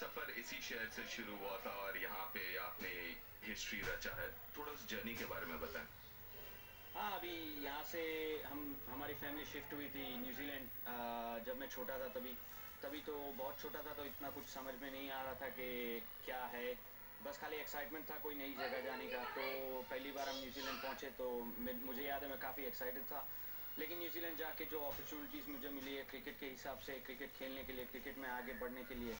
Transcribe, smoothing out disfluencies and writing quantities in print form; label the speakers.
Speaker 1: सफर इसी शहर से शुरू हुआ था और यहाँ पे आपने हिस्ट्री रचा है, थोड़ा उस जर्नी के बारे में बताएं।
Speaker 2: हाँ, अभी यहाँ से हमारी फैमिली शिफ्ट हुई थी न्यूजीलैंड। जब मैं छोटा था तभी तभी तो बहुत छोटा था, तो इतना कुछ समझ में नहीं आ रहा था कि क्या है। बस खाली एक्साइटमेंट था कोई नई जगह जाने का। तो पहली बार हम न्यूजीलैंड पहुँचे तो मुझे याद है मैं काफ़ी एक्साइटेड था। लेकिन न्यूजीलैंड जाके जो अपॉर्चुनिटीज़ मुझे मिली है क्रिकेट के हिसाब से, क्रिकेट खेलने के लिए, क्रिकेट में आगे बढ़ने के लिए,